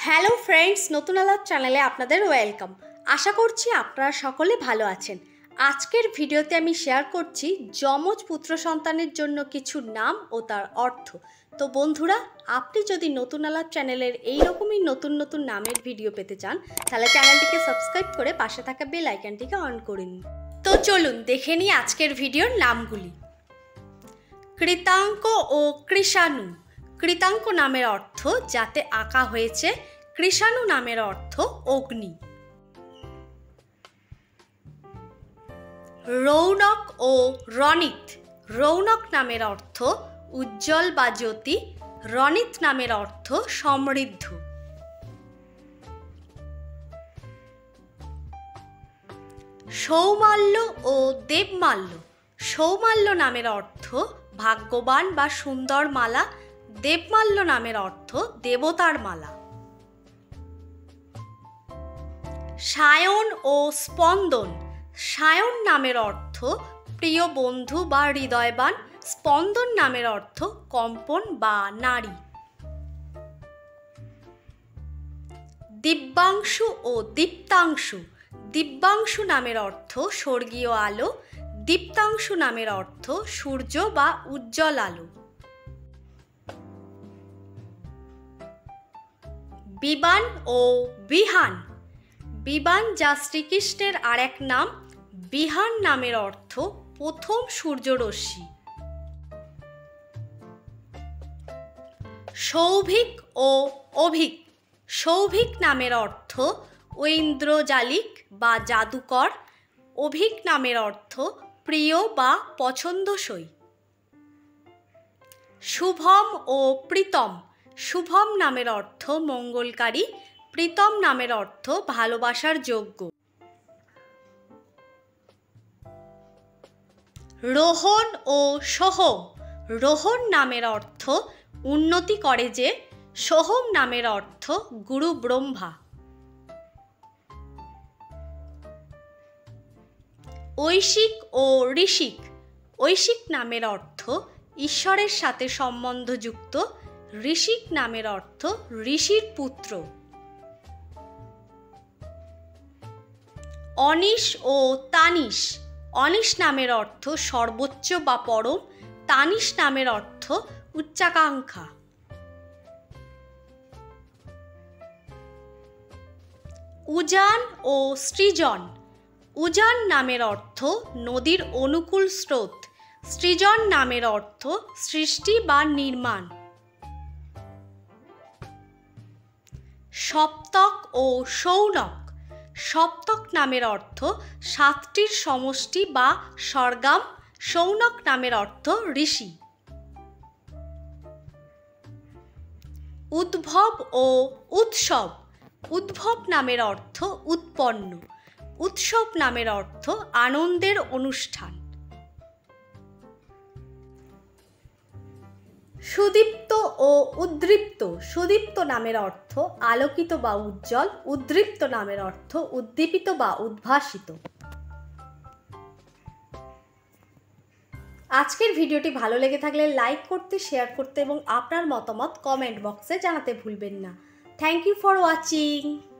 Hello friends, নতুন আলাপ চ্যানেলে আপনাদের ওয়েলকাম। আশা করছি আপনারা সকলে ভালো আছেন। আজকের ভিডিওতে আমি শেয়ার করছি যমজ পুত্র সন্তানের জন্য কিছু নাম ও তার অর্থ। তো বন্ধুরা, আপনি যদি নতুন আলাপ চ্যানেলের এইরকমই নতুন নতুন নামের ভিডিও পেতে চান, তাহলে চ্যানেলটিকে সাবস্ক্রাইব করে পাশে থাকা বেল আইকনটিকে অন করে নিন। তো চলুন দেখে নিই আজকের ভিডিওর নামগুলি। কৃতাঙ্ক ও কৃষাণু। কৃতাঙ্ক নামের অর্থ যাতে আঁকা হয়েছে, কৃষাণু নামের অর্থ অগ্নি। রৌনক ও রনিত। রৌনক নামের অর্থ উজ্জ্বল বা জ্যোতি, রনিত নামের অর্থ সমৃদ্ধ। সৌমাল্য ও দেবমাল্য। সৌমাল্য নামের অর্থ ভাগ্যবান বা সুন্দর মালা, দেবমাল্য নামের অর্থ দেবতার মালা। সায়ন ও স্পন্দন। সায়ন নামের অর্থ প্রিয় বন্ধু বা হৃদয়বান, স্পন্দন নামের অর্থ কম্পন বা নারী। দিব্যাংশু ও দীপ্তাংশু। দিব্যাংশু নামের অর্থ স্বর্গীয় আলো, দীপ্তাংশু নামের অর্থ সূর্য বা উজ্জ্বল আলো। বিবান ও বিহান। বিবান যা শ্রীকৃষ্ণের আরেক নাম, বিহান নামের অর্থ প্রথম সূর্যরশ্মি। সৌভিক ও অভিক। সৌভিক নামের অর্থ ঐন্দ্রজালিক বা জাদুকর, অভিক নামের অর্থ প্রিয় বা পছন্দসই। শুভম ও প্রীতম। শুভম নামের অর্থ মঙ্গলকারী, প্রীতম নামের অর্থ ভালোবাসার যোগ্য। রোহন ও সোহম। রোহন নামের অর্থ উন্নতি করে যে, সোহম নামের অর্থ গুরু ব্রহ্মা। ঐশিক ও ঋষিক। ঐশিক নামের অর্থ ঈশ্বরের সাথে সম্বন্ধযুক্ত, ঋষিক নামের অর্থ ঋষির পুত্র। অনিশ ও তানিশ। অনিশ নামের অর্থ সর্বোচ্চ বা পরম, তানিশ নামের অর্থ উচ্চাকাঙ্ক্ষা। উজান ও সৃজন। উজান নামের অর্থ নদীর অনুকূল স্রোত, সৃজন নামের অর্থ সৃষ্টি বা নির্মাণ। সপ্তক ও সৌনক। সপ্তক নামের অর্থ সাতটির সমষ্টি বা স্বর্গাম, সৌনক নামের অর্থ ঋষি। উদ্ভব ও উৎসব। উদ্ভব নামের অর্থ উৎপন্ন, উৎসব নামের অর্থ আনন্দের অনুষ্ঠান। সুদীপ্ত ও উদ্দীপ্ত। সুদীপ্ত নামের অর্থ আলোকিত বা উজ্জ্বল, উদ্দীপ্ত নামের অর্থ উদ্দীপিত বা উদ্ভাসিত। আজকের ভিডিওটি ভালো লেগে থাকলে লাইক করতে, শেয়ার করতে এবং আপনার মতামত কমেন্ট বক্সে জানাতে ভুলবেন না। Thank you for watching.